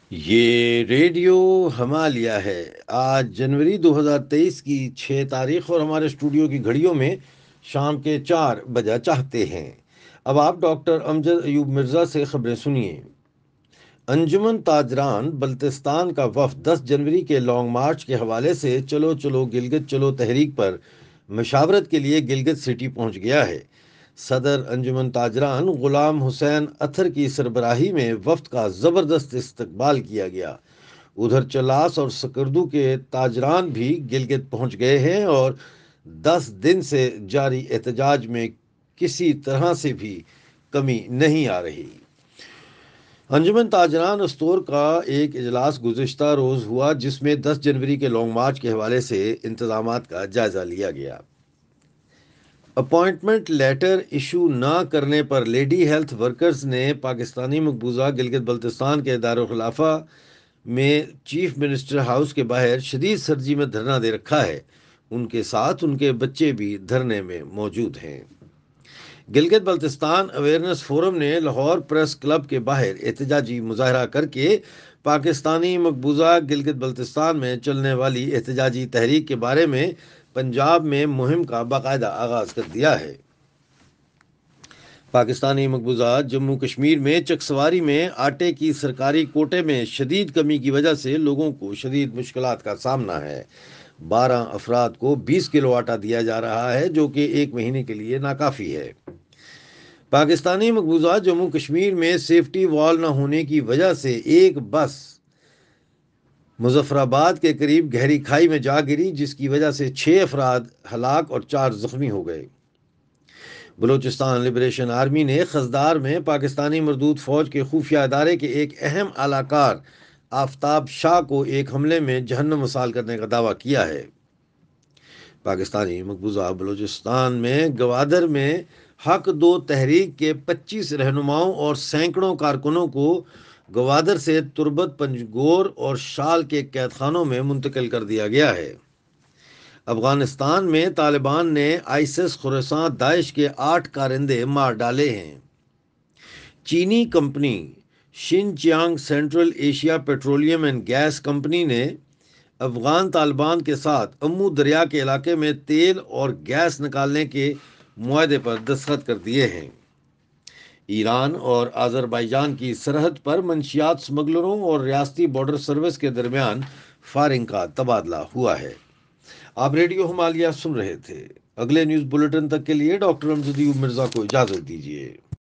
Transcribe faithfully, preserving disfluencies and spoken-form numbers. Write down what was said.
یہ ریڈیو ہمالیہ ہے۔ آج جنوری دو ہزار تیئیس کی چھ تاریخ اور ہمارے اسٹوڈیو کی گھڑیوں میں شام کے چار بجا چاہتے ہیں۔ اب آپ ڈاکٹر امجد ایوب مرزا سے خبریں سنیے۔ انجمن تاجران بلتستان کا وفد دس جنوری کے لانگ مارچ کے حوالے سے چلو چلو گلگت چلو تحریک پر مشاورت کے لیے گلگت سٹی پہنچ گیا ہے۔ صدر انجمن تاجران غلام حسین اتھر کی سربراہی میں وفد کا زبردست استقبال کیا گیا۔ ادھر چلاس اور سکردو کے تاجران بھی گلگت پہنچ گئے ہیں اور دس دن سے جاری احتجاج میں کسی طرح سے بھی کمی نہیں آ رہی۔ انجمن تاجران استور کا ایک اجلاس گزشتہ روز ہوا جس میں دس جنوری کے لانگ مارچ کے حوالے سے انتظامات کا جائزہ لیا گیا۔ اپوائنٹمنٹ لیٹر ایشو نہ کرنے پر لیڈی ہیلتھ ورکرز نے پاکستانی مقبوضہ گلگت بلتستان کے دارالخلافہ میں چیف منسٹر ہاؤس کے باہر شدید سردی میں دھرنا دے رکھا ہے۔ ان کے ساتھ ان کے بچے بھی دھرنے میں موجود ہیں۔ گلگت بلتستان اویئرنیس فورم نے لاہور پریس کلب کے باہر احتجاجی مظاہرہ کر کے پاکستانی مقبوضہ گلگت بلتستان میں چلنے والی احتجاجی تحریک کے بارے میں پنجاب میں مہم کا باقاعدہ آغاز کر دیا ہے۔ پاکستانی مقبوضہ جموں کشمیر میں چکسواری میں آٹے کی سرکاری کوٹے میں شدید کمی کی وجہ سے لوگوں کو شدید مشکلات کا سامنا ہے۔ بارہ افراد کو بیس کلو آٹا دیا جا رہا ہے جو کہ ایک مہینے کے لیے ناکافی ہے۔ پاکستانی مقبوضہ جموں کشمیر میں سیفٹی وال نہ ہونے کی وجہ سے ایک بس مظفر آباد کے قریب گہری کھائی میں جا گری جس کی وجہ سے چھ افراد ہلاک اور چار زخمی ہو گئے۔ بلوچستان لبریشن آرمی نے خزدار میں پاکستانی مردود فوج کے خفیہ ادارے کے ایک اہم اعلی کار آفتاب شاہ کو ایک حملے میں جہنم وصال کرنے کا دعویٰ کیا ہے۔ پاکستانی مقبوضہ بلوچستان میں گوادر میں حق دو تحریک کے پچیس رہنماؤں اور سینکڑوں کارکنوں کو گوادر سے تربت پنجگور اور شال کے قید خانوں میں منتقل کر دیا گیا ہے۔ افغانستان میں طالبان نے آئیسس خراسان داعش کے آٹھ کارندے مار ڈالے ہیں۔ چینی company Xinjiang central Asia petroleum and gas company نے افغان طالبان کے ساتھ امو دریا کے علاقے میں تیل اور گیس نکالنے کے معاہدے پر دستخط کر دیے ہیں۔ ایران اور آذربائیجان کی سرحد پر منشیات سمگلروں اور ریاستی بارڈر سروس کے درمیان فائرنگ کا تبادلہ ہوا ہے۔ آپ ریڈیو ہمالیہ سن رہے تھے۔ اگلے نیوز بلیٹن تک کے لیے ڈاکٹر امجد ایوب مرزا کو اجازت دیجیے۔